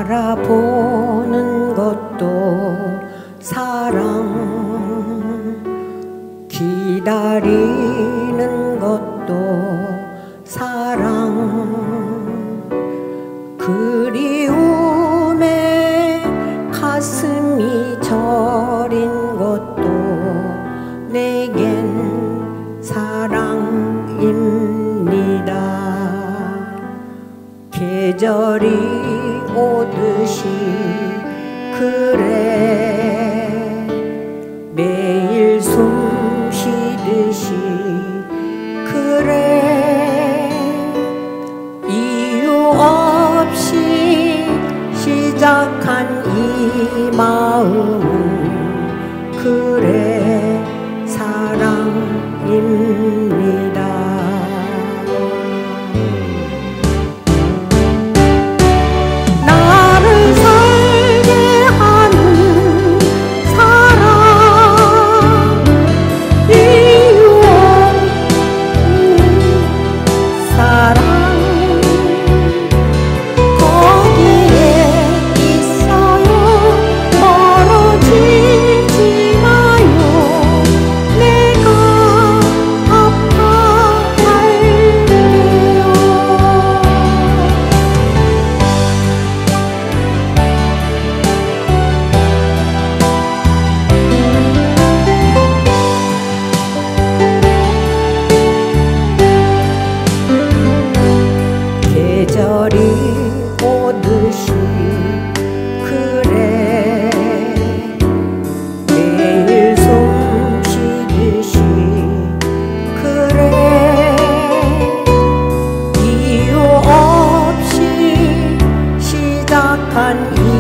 바라보는 것도 사랑, 기다리는 것도 사랑, 그리움에 가슴이 저린 것도 내겐 사랑입니다. 계절이 오듯이 그래 매일 숨 쉬듯이 그래 이유 없이 시작한 이 마음은 그래 사랑입니다. 계절이 오듯이 그래 매일 숨 쉬듯이 그래 이유 없이 시작한 이